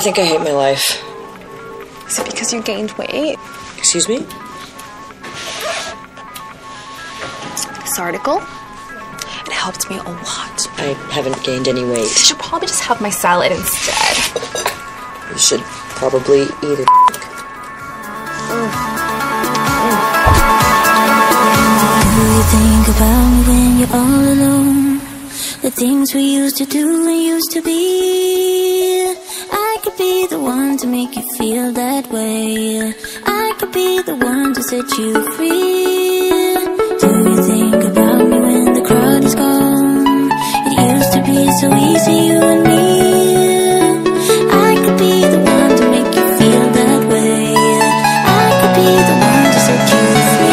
think I hate my life. Is it because you gained weight? Excuse me? This article, it helped me a lot. I haven't gained any weight. You should probably just have my salad instead. You should probably eat it. Do you think about me when you're all alone? The things we used to do and used to be. I could be the one to make you feel that way. I could be the one to set you free. Do you think about me when the crowd is gone? It used to be so easy, you and me. I could be the one to make you feel that way. I could be the one to set you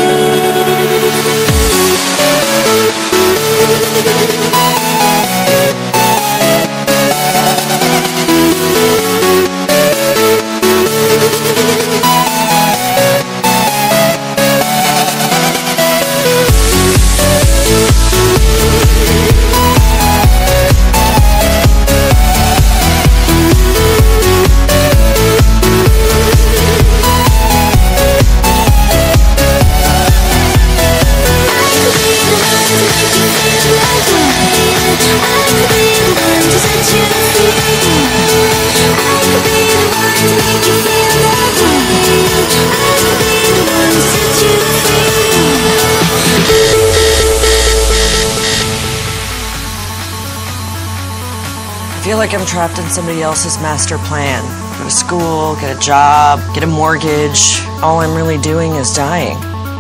I feel like I'm trapped in somebody else's master plan. Go to school, get a job, get a mortgage. All I'm really doing is dying.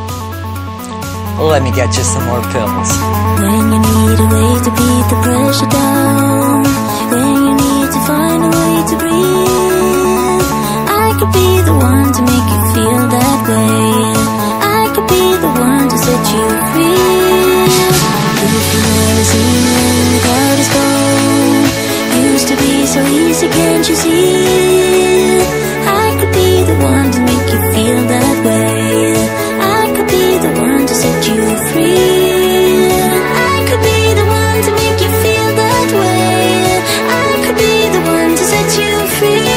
Let me get you some more pills. when you need a way to beat the pressure down, when you need to find a way to breathe, I could be the one to make you feel that way. I could be the one to set you free. If you never see me when the crowd is gone, used to be so easy, can't you see? I could be the one to make you feel that way. I could be the one to set you free. I could be the one to make you feel that way. I could be the one to set you free.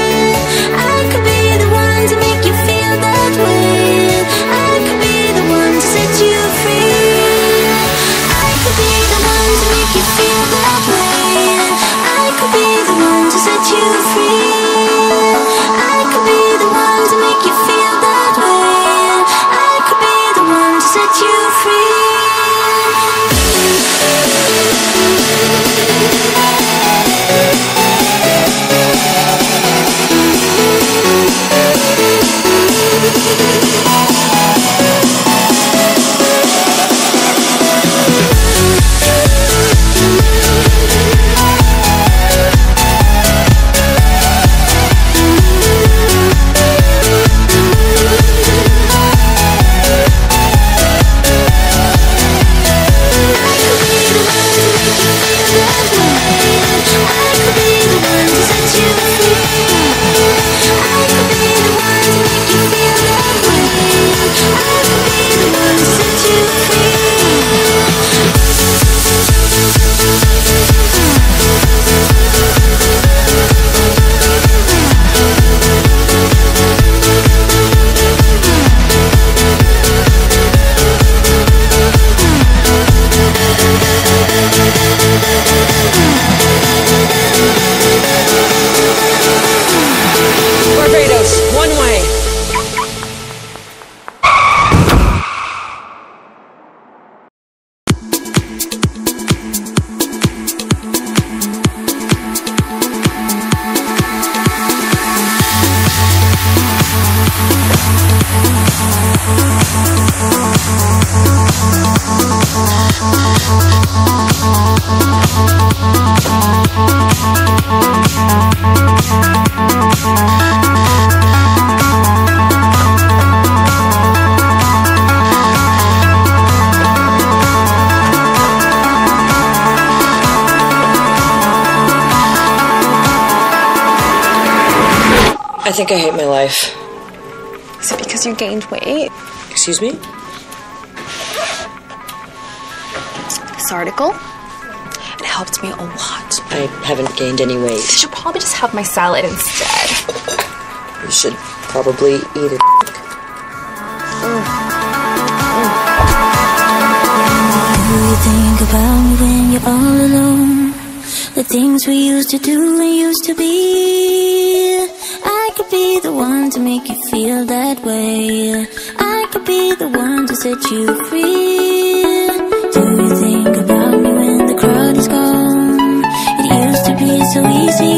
I could be the one to make you feel that way. I could be the one to set you free. I could be the one to make you feel that way. I could be the one to set you free. I could be the one to make you feel that way. I could be the one to set you free. Barbados, one way. I think I hate my life. Is it because you gained weight? Excuse me? This article, it helped me a lot. I haven't gained any weight. You should probably just have my salad instead. You should probably eat it. Do you think about me when you're all alone? The things we used to do and used to be. I could be the one to make you feel that way. I could be the one to set you free. Do you think about me when the crowd is gone? It used to be so easy